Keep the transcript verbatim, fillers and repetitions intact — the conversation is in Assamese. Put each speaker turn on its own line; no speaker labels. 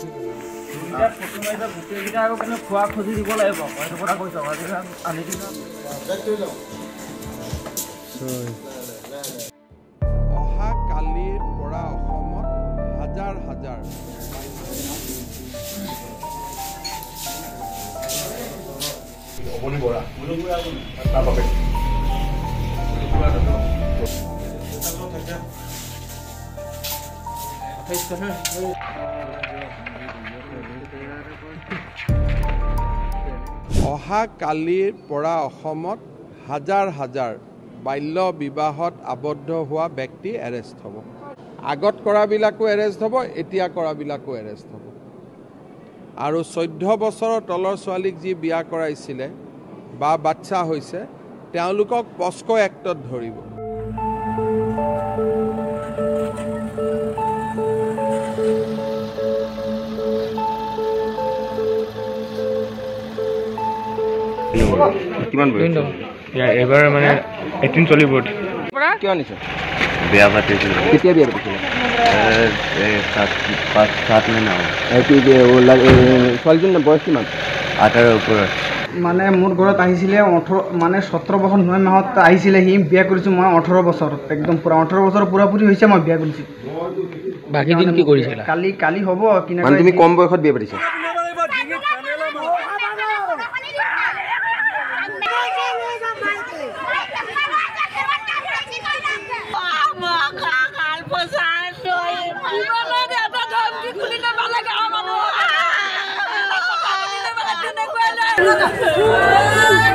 খোৱা খুজি দিব লাগিব সেইটো কথা কৈছ আনি দিম
অহা কালিৰ পৰা অসমত হাজাৰ হাজাৰ অহা কালিৰ পৰা অসমত হাজাৰ হাজাৰ বাল্য বিবাহত আবদ্ধ হোৱা ব্যক্তি এৰেষ্ট হ'ব আগত কৰাবিলাকো এৰেষ্ট হ'ব এতিয়া কৰাবিলাকো এৰেষ্ট হ'ব আৰু চৈধ্য বছৰৰ তলৰ ছোৱালীক যি বিয়া কৰাইছিলে বা বাচ্চা হৈছে তেওঁলোকক পস্কো এক্টত ধৰিব
কিমান বয়স এবাৰ মানে এইটিন চলিব
কিয় নিছে
বিয়া পাতিছিল
কেতিয়া বিয়া পাতিছিল
পাঁচ সাত মহিনা
ছোৱালীজনীৰ বয়স কিমান
আঠাৰ ওপৰত
মানে মোৰ ঘৰত আহিছিলে ওঠৰ মানে সোতৰ বছৰ ন মাহত আহিছিলে সি বিয়া কৰিছোঁ মই ওঠৰ বছৰত একদম পুৰা ওঠৰ বছৰ পুৰাপুৰি হৈছে মই বিয়া কৰিছোঁ
বাকী দিন কি কৰিছিলা
কালি কালি হ'ব কিনা
তুমি কম বয়সত বিয়া পাতিছা
Oh,